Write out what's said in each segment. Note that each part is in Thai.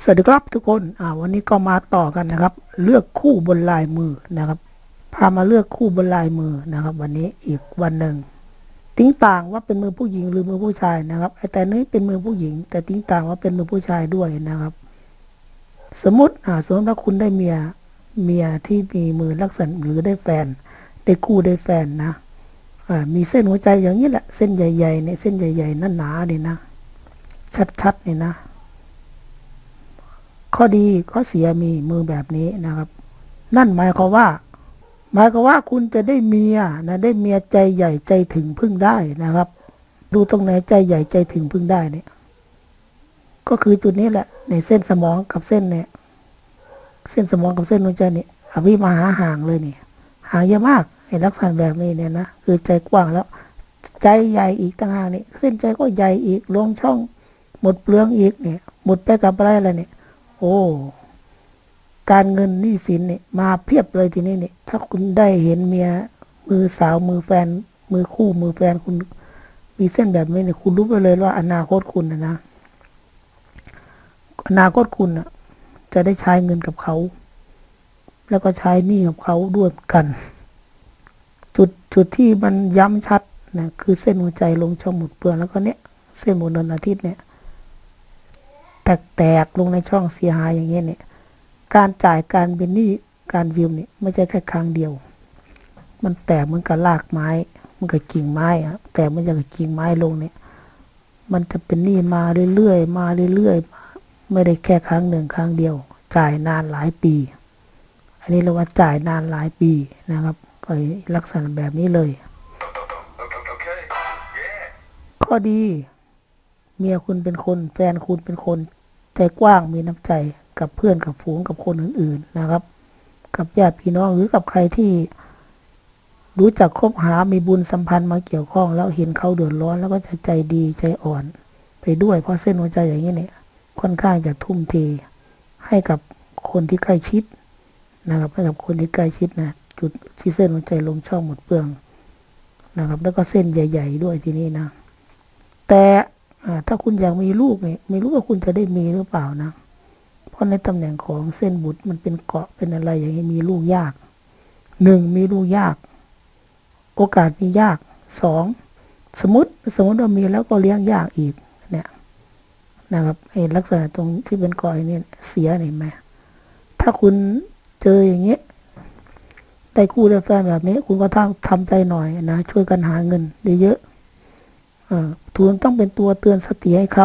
สวัสดีครับทุกคนวันนี้ก็มาต่อกันนะครับเลือกคู่บนลายมือนะครับพามาเลือกคู่บนลายมือนะครับวันนี้อีกวันหนึ่งติ้งต่างว่าเป็นมือผู้หญิงหรือมือผู้ชายนะครับแต่นี้เป็นมือผู้หญิงแต่ติ้งต่างว่าเป็นมือผู้ชายด้วยนะครับสมมติว่าคุณได้เมียที่มีมือลักษณะหรือได้แฟนได้คู่ได้แฟนนะมีเส้นหัวใจอย่างนี้แหละเส้นใหญ่ๆเนี่ยเส้นใหญ่ๆหนาๆเนี่ยนะชัดๆเนี่ยนะข้อดีข้อเสียมีมือแบบนี้นะครับนั่นหมายความว่าคุณจะได้เมียนะได้เมียใจใหญ่ใจถึงพึ่งได้นะครับดูตรงไหนใจใหญ่ใจถึงพึ่งได้เนี่ยก็คือจุดนี้แหละในเส้นสมองกับเส้นเนี่ยเส้นสมองกับเส้นหัวใจเนี่ยอภิมหาห่างเลยเนี่ยห่างเยอะมากไอ้ลักษณะแบบนี้เนี่ยนะคือใจกว้างแล้วใจใหญ่อีกต่างหากนี่เส้นใจก็ใหญ่อีกลงช่องหมดเปลืองอีกเนี่ยหมดไปกับอะไรเนี่ยโอ้การเงินหนี้สินเนี่ยมาเพียบเลยทีนี้เนี่ยถ้าคุณได้เห็นเมียมือสาวมือแฟนมือคู่มือแฟนคุณมีเส้นแบบนี้เนี่ยคุณรู้ไปเลยว่าอนาคตคุณนะอนาคตคุณจะได้ใช้เงินกับเขาแล้วก็ใช้หนี้กับเขาด้วยกันจุดที่มันย้ำชัดนะคือเส้นหัวใจลงช่องหมุดเปลือกแล้วก็เนี่ยเส้นหมุนเดือนอาทิตย์เนี่ยแตกลงในช่องเสียหายอย่างเงี้ยเนี่ยการจ่ายการเป็นหนี้การยืมเนี่ยไม่ใช่แค่ครั้งเดียวมันแตกเหมือนกับรากไม้มันกับกิ่งไม้แต่มันจะกับกิ่งไม้ลงเนี่ยมันจะเป็นหนี้มาเรื่อยๆมาเรื่อยๆไม่ได้แค่ครั้งหนึ่งครั้งเดียวจ่ายนานหลายปีอันนี้เราว่าจ่ายนานหลายปีนะครับก็ลักษณะแบบนี้เลยข้อดีเมียคุณเป็นคนแฟนคุณเป็นคนใจกว้างมีน้ำใจกับเพื่อนกับฝูงกับคนอื่นๆนะครับกับญาติพี่น้องหรือกับใครที่รู้จักคบหามีบุญสัมพันธ์มาเกี่ยวข้องแล้วเห็นเขาเดือดร้อนแล้วก็จะใจดีใจอ่อนไปด้วยเพราะเส้นหัวใจอย่างนี้เนี่ยค่อนข้างจะทุ่มเทให้กับคนที่ใกล้ชิดนะครับให้กับคนที่ใกล้ชิดนะจุดที่เส้นหัวใจลงช่องหมดเปลืองนะครับแล้วก็เส้นใหญ่ๆด้วยทีนี้นะแต่ถ้าคุณอยากมีลูกเนี่ยไม่รู้ว่าคุณจะได้มีหรือเปล่านะเพราะในตำแหน่งของเส้นบุตรมันเป็นเกาะเป็นอะไรอย่างนี้มีลูกยากมีลูกยากโอกาสมียากสมมติว่ามีแล้วก็เลี้ยงยากอีกเนี่ยนะครับไอ้ลักษณะตรงที่เป็นเกาะนี่เสียเห็นไหมถ้าคุณเจออย่างเงี้ยได้คู่ได้แฟนแบบนี้คุณก็ทำใจหน่อยนะช่วยกันหาเงินได้เยอะทุนต้องเป็นตัวเตือนสติให้เขา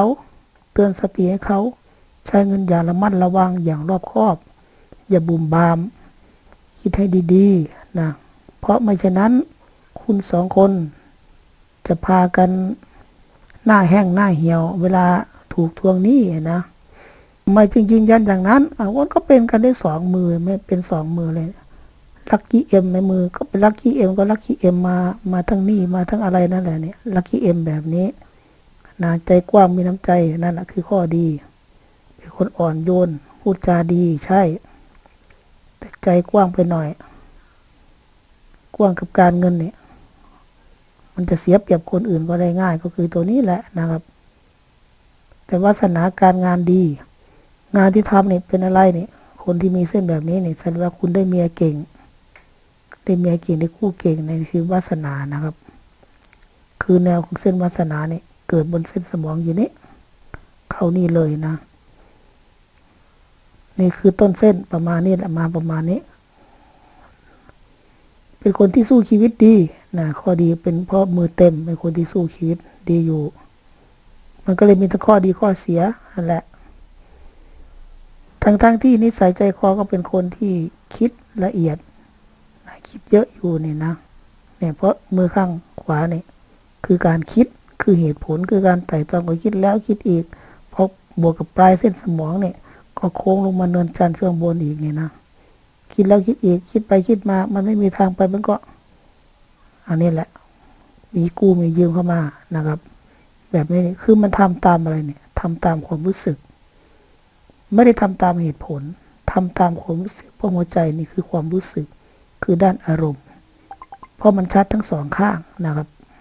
ใช้เงินอย่างระมัดระวังอย่างรอบคอบอย่าบุ่มบามคิดให้ดีๆนะเพราะไม่ฉะนั้นคุณสองคนจะพากันหน้าแห้งหน้าเหี่ยวเวลาถูกทวงหนี้นะไม่จริงยืนยันอย่างนั้นวันก็เป็นกันได้สองมือไม่เป็นสองมือเลยลัคกี้เอ็มในมือก็เป็นลัคกี้เอ็มก็ลัคกี้เอ็มมาทั้งหนี้มาทั้งอะไรนั่นแหละเนี่ยลัคกี้เอ็มแบบนี้นะใจกว้างมีน้ำใจนั่นแหละคือข้อดีเป็นคนอ่อนโยนพูดจาดีใช่แต่ใจกว้างไปหน่อยกว้างกับการเงินเนี่ยมันจะเสียเปรียบคนอื่นก็ได้ง่ายก็คือตัวนี้แหละนะครับแต่วาสนาการงานดีงานที่ทำเนี่ยเป็นอะไรเนี่ยคนที่มีเส้นแบบนี้เนี่ยแสดงว่าคุณได้เมียเก่งได้คู่เก่งในชีวิตวาสนานะครับคือแนวของเส้นวาสนาเนี่ยเกิดบนเส้นสมองอยู่นี่เข้านี่เลยนะนี่คือต้นเส้นประมาณนี้แหละมาประมาณนี้เป็นคนที่สู้ชีวิตดีนะข้อดีเป็นเพราะมือเต็มเป็นคนที่สู้ชีวิตดีอยู่มันก็เลยมีทั้งข้อดีข้อเสียนั่นแหละทั้งที่นิสัยใจคอก็เป็นคนที่คิดละเอียดคิดเยอะอยู่เนี่ยนะเนี่ยเพราะมือข้างขวาเนี่ยคือการคิดคือเหตุผลคือการไต่ตรองก็คิดแล้วคิดอีกเพราะบวกกับปลายเส้นสมองเนี่ยก็โค้งลงมาเนินจันทร์ช่วงบนอีกเนี่ยนะคิดแล้วคิดอีกคิดไปคิดมามันไม่มีทางไปมันก็อันนี้แหละมีกู้มียืมเข้ามานะครับแบบนี้คือมันทำตามอะไรเนี่ยทำตามความรู้สึกไม่ได้ทำตามเหตุผลทำตามความรู้สึกเพราะหัวใจนี่คือความรู้สึกคือด้านอารมณ์เพราะมันชัดทั้งสองข้าง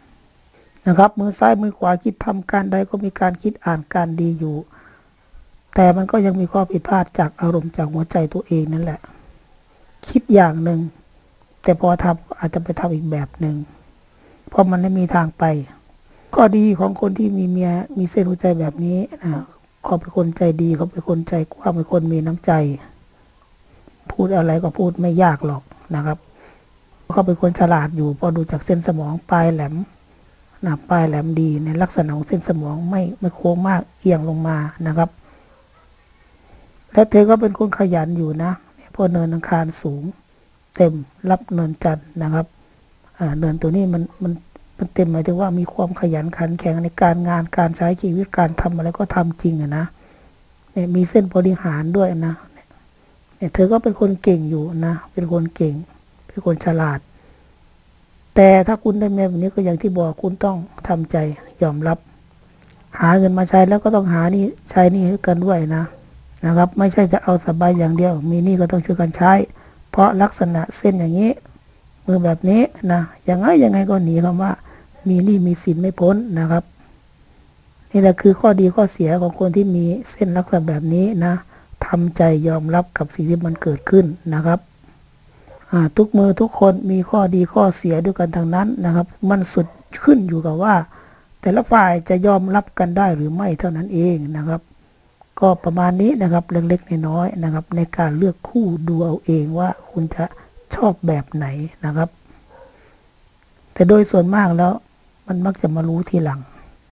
นะครับมือซ้ายมือขวาคิดทำการใดก็มีการคิดอ่านการดีอยู่แต่มันก็ยังมีข้อผิดพลาดจากอารมณ์จากหัวใจตัวเองนั่นแหละคิดอย่างหนึ่งแต่พอทำอาจจะไปทำอีกแบบหนึ่งเพราะมันไม่มีทางไปข้อดีของคนที่มีเมียมีเส้นหัวใจแบบนี้เขาเป็นคนใจดีเขาเป็นคนใจกว้างเป็นคนมีน้ำใจพูดอะไรก็พูดไม่ยากหรอกนะครับเขาเป็นคนฉลาดอยู่พอดูจากเส้นสมองปลายแหลมปลายแหลมดีในลักษณะของเส้นสมองไม่โค้งมากเอียงลงมานะครับและเธอก็เป็นคนขยันอยู่นะเพราะเนินอังคารสูงเต็มรับเนินจันทร์นะครับเนินตัวนี้มันเต็มหมายถึงว่ามีความขยันขันแข็งในการงานการใช้ชีวิตการทำอะไรก็ทำจริงนะเนี่ยมีเส้นบริหารด้วยนะเนี่ยเธอก็เป็นคนเก่งอยู่นะเป็นคนเก่งเป็นคนฉลาดแต่ถ้าคุณได้เมียแบบนี้ก็อย่างที่บอกคุณต้องทำใจยอมรับหาเงินมาใช้แล้วก็ต้องหานี่ใช้นี่ให้กันด้วยนะครับไม่ใช่จะเอาสบายอย่างเดียวมีนี่ก็ต้องช่วยกันใช้เพราะลักษณะเส้นอย่างนี้มือแบบนี้นะยังไงก็หนีคำว่ามีหนี้มีสินไม่พ้นนะครับนี่แหละคือข้อดีข้อเสียของคนที่มีเส้นลักษณะแบบนี้นะทำใจยอมรับกับสิ่งที่มันเกิดขึ้นนะครับทุกมือทุกคนมีข้อดีข้อเสียด้วยกันทั้งนั้นนะครับมันสุดขึ้นอยู่กับว่าแต่ละฝ่ายจะยอมรับกันได้หรือไม่เท่านั้นเองนะครับก็ประมาณนี้นะครับเล็กๆน้อยๆนะครับในการเลือกคู่ดูเอาเองว่าคุณจะชอบแบบไหนนะครับแต่โดยส่วนมากแล้วมันมักจะมารู้ทีหลัง